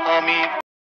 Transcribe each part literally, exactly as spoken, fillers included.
আমি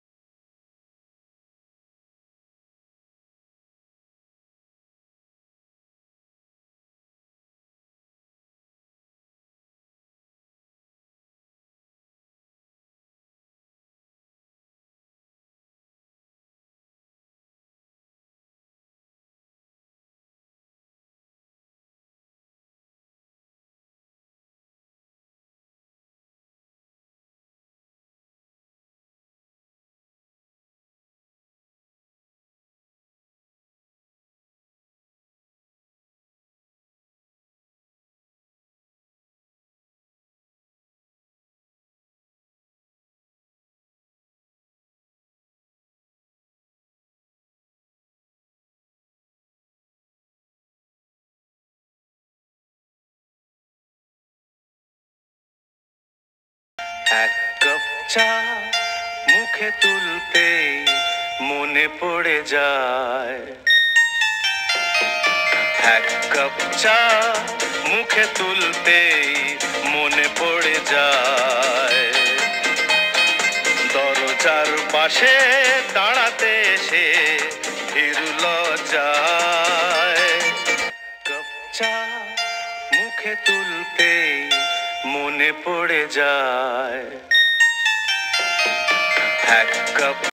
এক কাপ চা মুখে তুলতেই মনে পড়ে যায়, এক কাপ চা মুখে তুলতেই মনে পড়ে যায়, দরজার পাশে দাঁড়াতে সে ভীরু লজ্জায়। কাপ চা মুখে তুলতেই মনে পড়ে যায়, এক কাপ